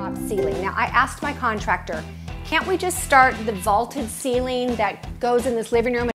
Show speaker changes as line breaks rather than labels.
drop ceiling. Now I asked my contractor, can't we just start the vaulted ceiling that goes in this living room